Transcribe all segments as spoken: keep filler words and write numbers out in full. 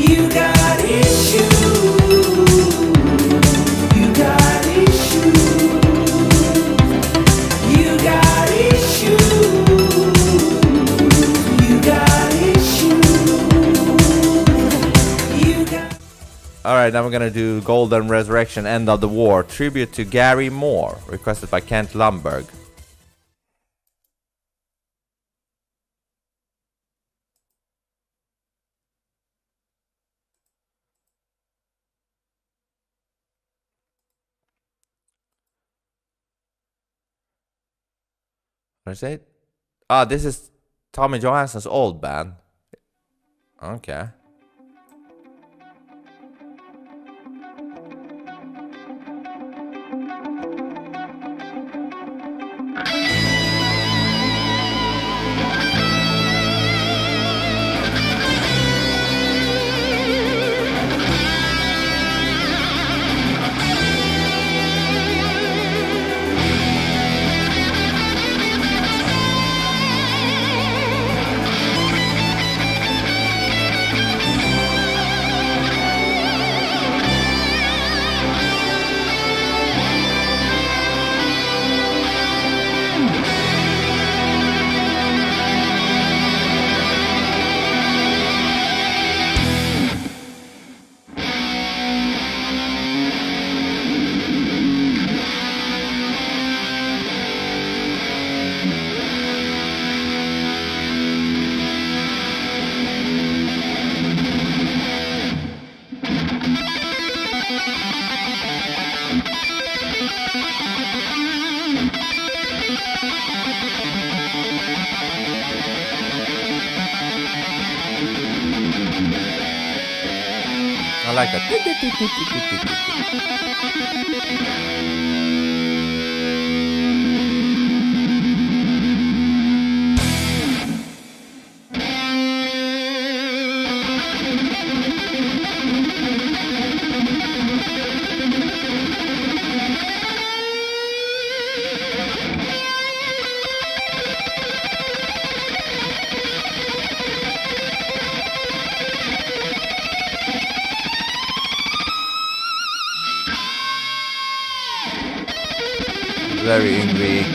You got issues. You got issues. You got issues. You got issues. You got. Alright, now we're gonna do Golden Resurrection, End of the War, tribute to Gary Moore, requested by Kent Lumberg. What is it? Ah, this is Tommy Johansson's old band. Okay. I like that. Very angry.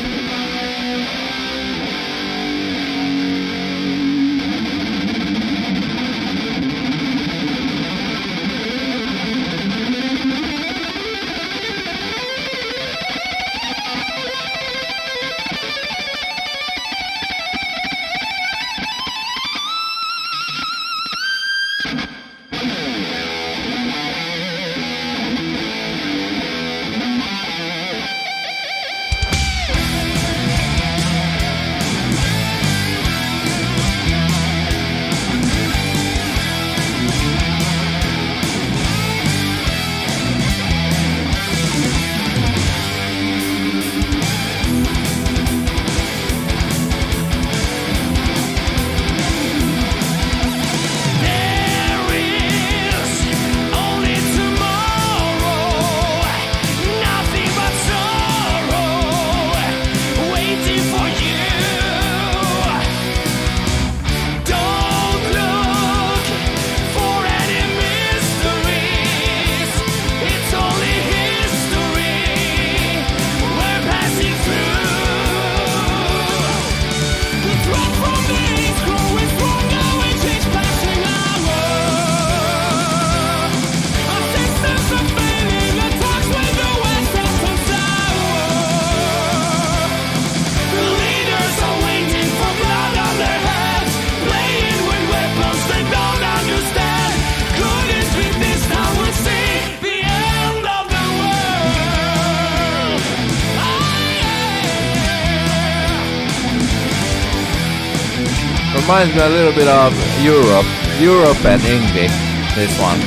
Reminds me a little bit of Europe, Europe and Yngwie, this one.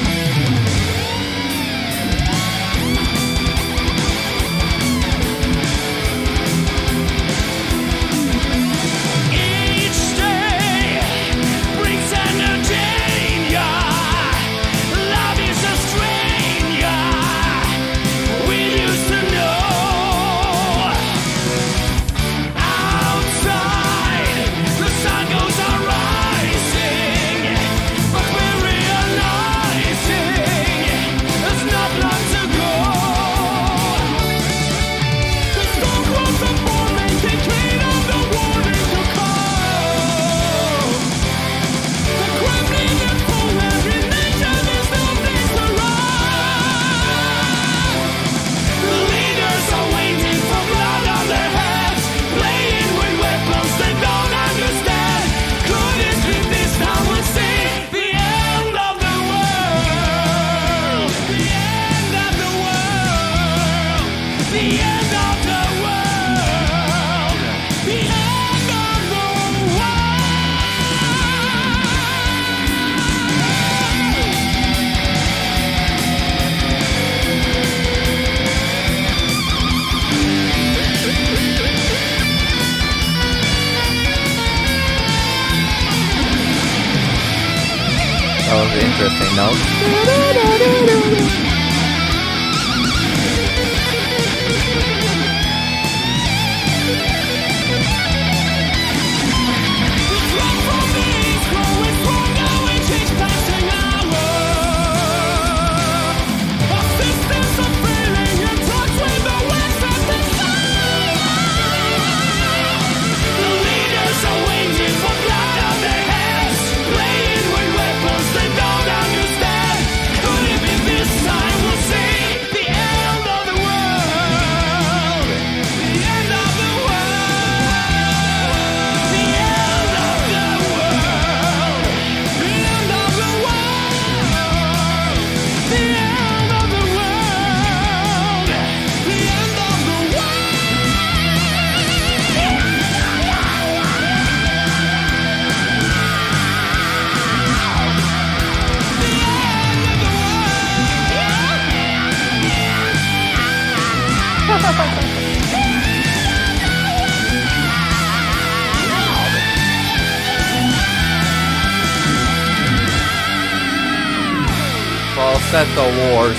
Outside, the sun goes on rising, but we realize note. Falsetto Wars.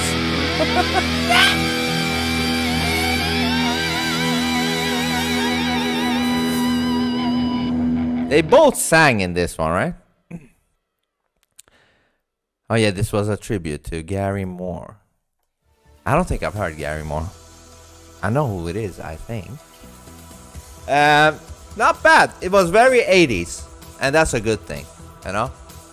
They both sang in this one, right? Oh yeah, this was a tribute to Gary Moore. I don't think I've heard Gary Moore. I know who it is, I think. Um, not bad. It was very eighties, and that's a good thing, you know?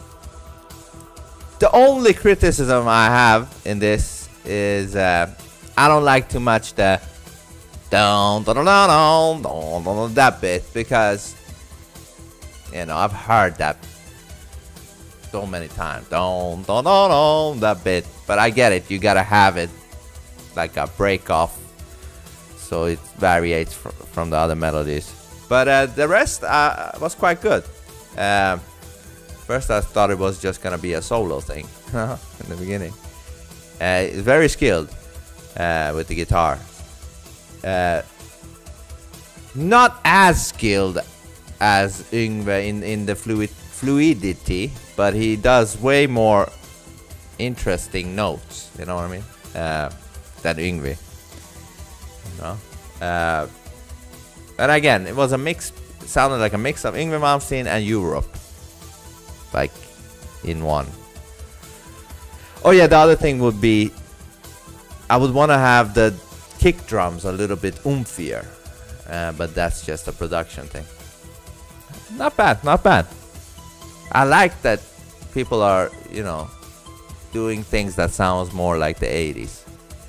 The only criticism I have in this is uh, I don't like too much the down, down, down, down, down, that bit, because you know I've heard that so many times. Down, down, down, down, that bit, but I get it. You gotta have it like a break off, so it varies fr from the other melodies. But uh, the rest uh, was quite good. Uh, First, I thought it was just gonna be a solo thing in the beginning. Uh, it's very skilled uh, with the guitar. Uh, not as skilled as Yngwie in in the fluid fluidity, but he does way more interesting notes. You know what I mean? Uh, than Yngwie. You know? Uh, and again, it was a mix. It sounded like a mix of Yngwie Malmsteen and Europe. Like in one. Oh yeah, the other thing would be I would want to have the kick drums a little bit oomfier, uh, but that's just a production thing. Not bad, not bad. I like that people are, you know, doing things that sounds more like the eighties.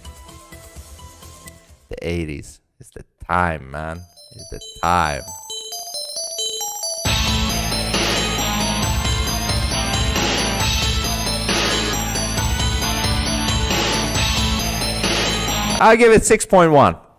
The eighties is the time, man. It's the time. I'll give it six point one.